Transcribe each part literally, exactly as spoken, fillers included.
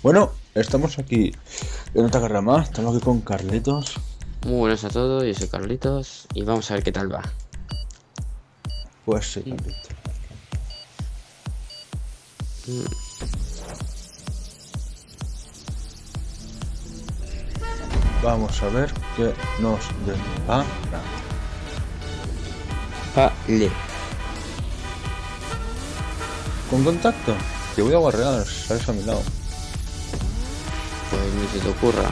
Bueno, estamos aquí en otra carrera más. Estamos aquí con Carlitos. Muy buenos a todos, yo soy Carlitos y vamos a ver qué tal va. Pues sí, Carlitos. Mm, Vamos a ver qué nos depara. Vale. Con contacto. Te voy a guarrear, sales a mi lado. Pues ni se te ocurra.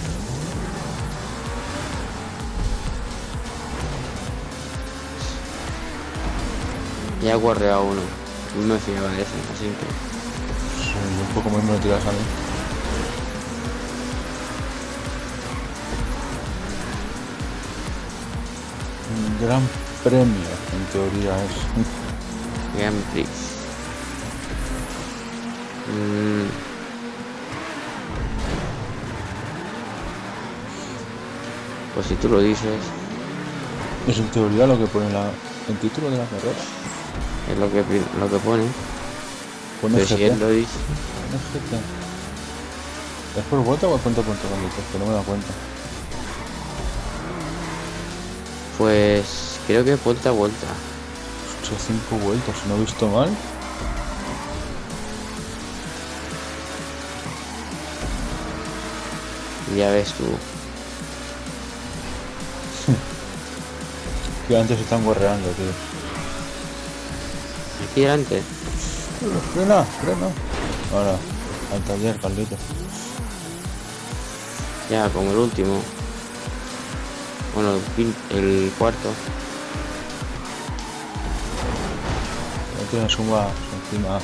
Ya he guardeado uno. No me fiaba de ese, así que. Sí, un poco más me lo tiras a mí. Un gran premio, en teoría es. Grand Prix. Mm, pues si tú lo dices, Es en teoría lo que pone la, el título de la carrera. es lo que, pri- lo que pone. Pone Pero si G P. él lo dice, Pone G P. ¿Es por vuelta o es punto a punto, Carlitos? Que no me da cuenta. pues creo que vuelta a vuelta. Hostia, cinco vueltas, si no he visto mal. Ya ves tú. Que antes están guarreando, tío. Aquí delante. Frena, frena. Ahora, al taller, Carlitos. Ya, como el último. Bueno, el, quin- el cuarto. No te subas encima.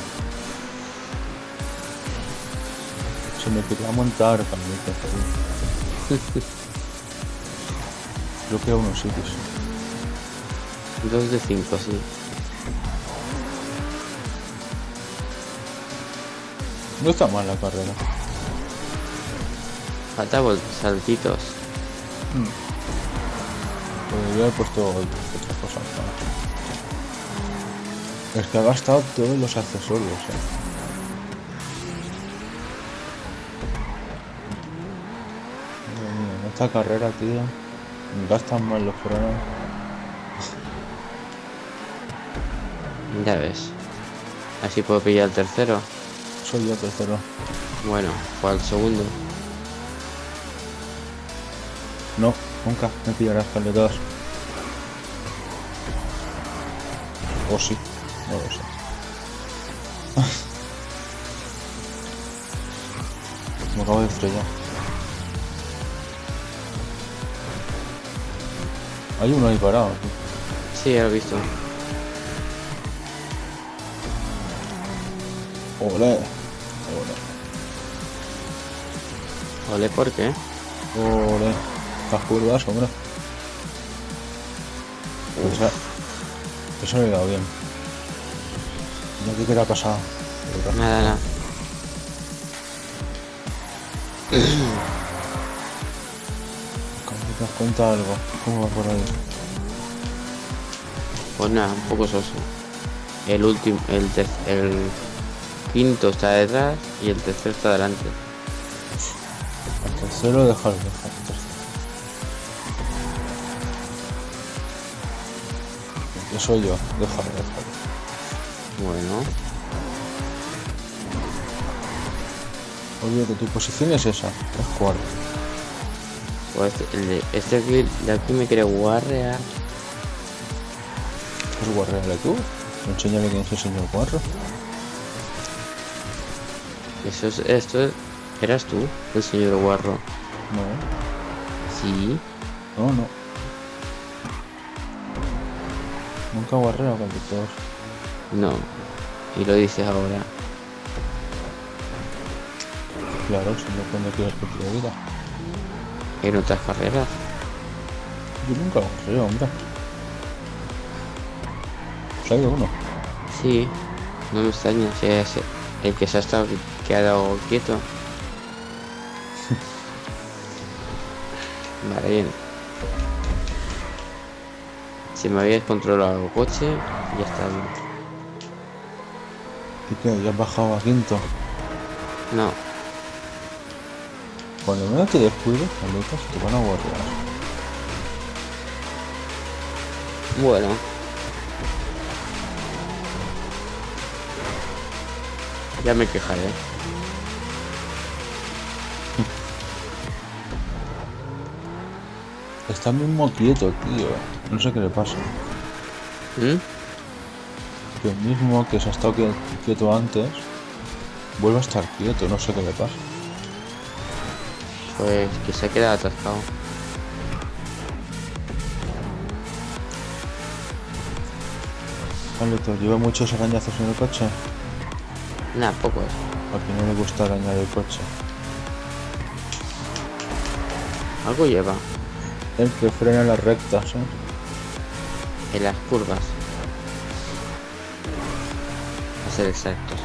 Se me quería montar, Carlitos. Creo que a unos sitios. Dos de cinco, sí. No está mal la carrera. Falta vol- saltitos. Mm. Podría haber puesto otras cosas más. Es que ha gastado todos los accesorios, eh. Madre mía, en esta carrera, tío, gastan más los frenos. Ya ves. Así puedo pillar el tercero. Soy yo tercero. Bueno, fue al segundo. No, nunca me pillarás, Carlitos. O sí, no lo sé. Me acabo de estrellar. Hay uno ahí parado, tío. Sí, ya lo he visto. Olé. Ole, ¿por qué? Olé. Olé. Las curvas, hombre. Esa- Eso me ha quedado bien. Ya que queda pasado. Nada, nada. Carlitos, cuenta algo. ¿Cómo va por ahí? Pues nada, un poco soso. El último, el, ter- el quinto está detrás y el tercero está delante. Al tercero, déjalo, déjalo. Yo soy yo, déjalo, déjalo. Bueno, Olvídate, tu posición es esa, es cuarto. pues este, el de, este aquí, de aquí me quiere guarrear. Pues guarréale tú. Enséñale quién es el señor cuatro. Eso es, esto es- eras tú, el señor guarro. No, Sí. no, no. Nunca guarreo, Carlitos. No. Y lo dices ahora. Claro, si no, cuando quieres que te lo diga. En otras carreras. Yo nunca guarreo, hombre. Pues hay uno. Sí. No me extraña. Si es el que se ha estado quedado quieto. Vale, bien. Si me habías controlado el coche, ya está bien. ¿Y qué? ¿Ya has bajado a quinto? No. Cuando menos te descuides, Carlitos, te van a guardar. Bueno. Ya me quejaré. Está mismo quieto, tío. No sé qué le pasa. ¿Mm? Que el mismo que se ha estado qui- quieto antes, vuelve a estar quieto. No sé qué le pasa. Pues que se ha quedado atascado. Carlitos, ¿lleva muchos arañazos en el coche? Nada, pocos. A quien no le gusta arañar el coche. Algo lleva. El que frena las rectas, ¿eh? En las curvas. A ser exactos.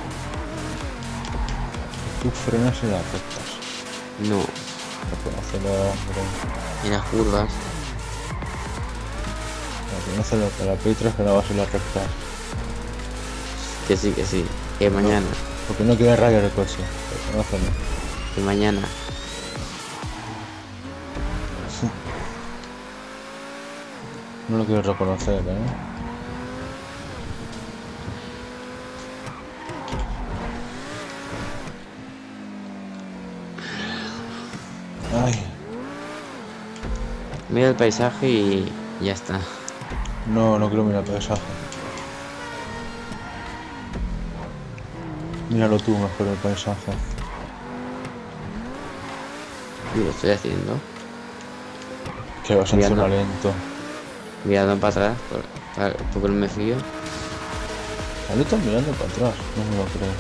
Tú frenas en las rectas. No. Reconócelo, hombre. En las curvas. Reconócelo, que la P tres frenabas en las rectas. Que sí, que sí. Que mañana. Porque no quiere rayar el coche. Reconócelo. Que mañana. No lo quiero reconocer, ¿eh? Ay, Mira el paisaje y ya está. no, no quiero mirar el paisaje. Míralo tú mejor el paisaje. Y lo estoy haciendo. Que vas en Mirando. zona lento. Mirando para atrás. por- para- porque no me fío. Ahorita mirando para atrás, no me lo creo.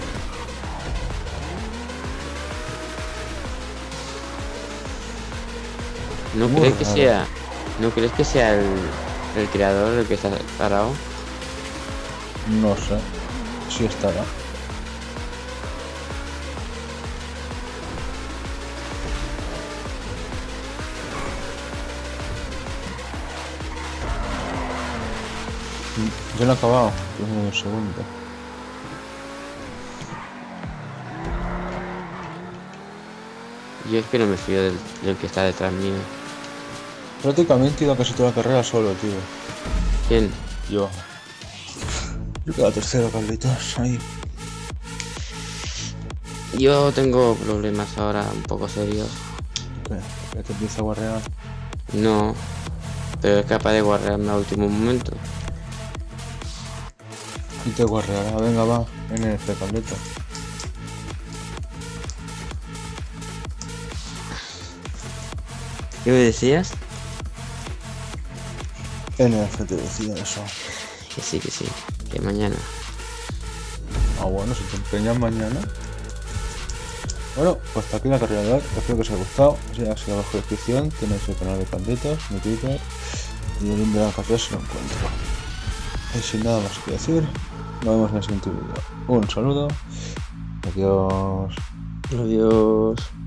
¿No Muy crees que raro. sea... ¿No crees que sea el, el creador el que está parado? No sé. Sí estará. Ya lo he acabado. Tengo medio segundo. Yo es que no me fío del, del que está detrás mío. Prácticamente he ido a casi toda la carrera solo, tío. ¿Quién? Yo. Yo quedo tercero, Carlitos. Ahí. Yo tengo problemas ahora un poco serios. ¿Qué? ¿Que te empieza a guarrear? No. Pero es capaz de guardarme a último momento. Y te guarreará. Venga, va. N F, Carlitos. ¿Qué me decías? N F te decía eso. Que sí, que sí. Que mañana. Ah, bueno, si te empeñas mañana. Bueno, pues hasta aquí la carrera de hoy. Espero que os haya gustado. Si ha sido bajo descripción, tenéis el canal de Carlitos, mi Twitter y el link de la carrera si lo encuentro. Y sin nada más que decir, nos vemos en el siguiente vídeo. Un saludo. Adiós. Adiós.